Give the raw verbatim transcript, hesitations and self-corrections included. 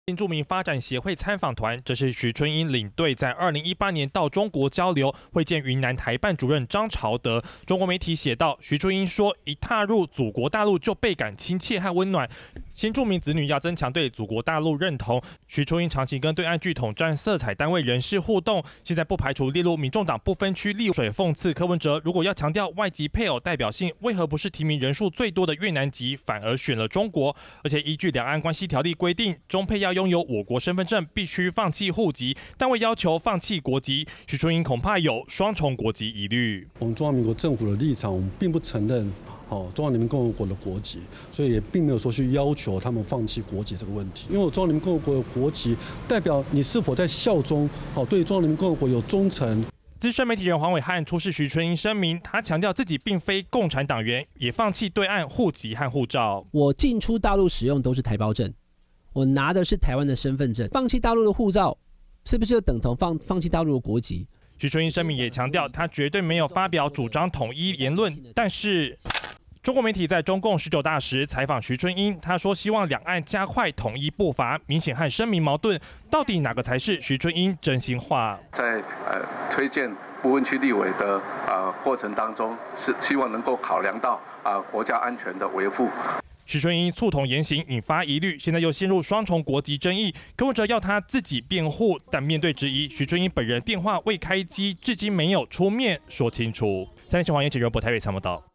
新住民发展协会参访团，这是徐春英领队在二零一八年到中国交流，会见云南台办主任张朝德。中国媒体写道，徐春英说，一踏入祖国大陆就倍感亲切和温暖。新住民子女要增强对祖国大陆认同。徐春英长期跟对岸具统战色彩单位人士互动，现在不排除列入民众党不分区立委。讽刺柯文哲，如果要强调外籍配偶代表性，为何不是提名人数最多的越南籍，反而选了中国？而且依据两岸关系条例规定，中配要拥有我国身份证，必须放弃户籍，但未要求放弃国籍。徐春英恐怕有双重国籍疑虑。 我们中华民国政府的立场，我们并不承认。哦，中华人民共和国的国籍，所以也并没有说去要求他们放弃国籍这个问题。因为我中华人民共和国的国籍代表你是否在效忠，哦，对中华人民共和国有忠诚。 资深媒体人黄伟汉出示徐春英声明，他强调自己并非共产党员，也放弃对岸户籍和护照。 我进出大陆使用都是台胞证，我拿的是台湾的身份证，放弃大陆的护照，是不是就等同放放弃大陆的国籍？ 徐春英声明也强调，他绝对没有发表主张统一言论，但是。中国媒体在中共十九大时采访徐春英，他说希望两岸加快统一步伐，明显和声明矛盾。到底哪个才是徐春英真心话？ 在呃推荐不分区立委的呃过程当中，是希望能够考量到啊、呃、国家安全的维护。 徐春英促统言行引发疑虑，现在又陷入双重国籍争议。柯文哲要他自己辩护，但面对质疑，徐春英本人电话未开机，至今没有出面说清楚。三立新闻网记者博台北参谋道。